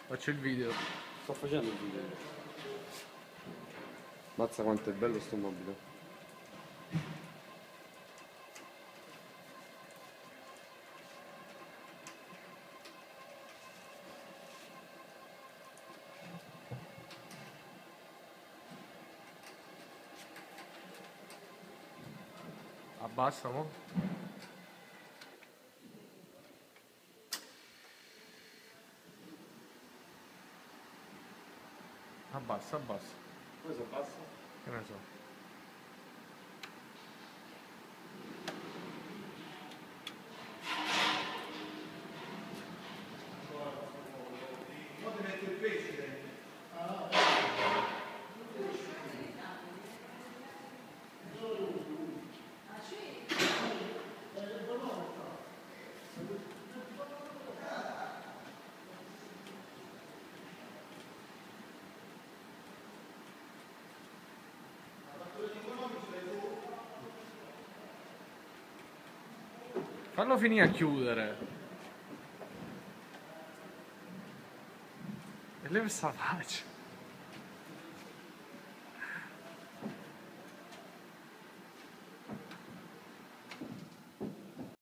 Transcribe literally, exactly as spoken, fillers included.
Faccio il video. Sto facendo il video. Mazza quanto è bello sto mobile. Abbassa mo. Abbassa, abbassa. Questo abbassa? Che ne so. Poi metto il pesce dentro. Fallo finire a chiudere. E leva sta faccia.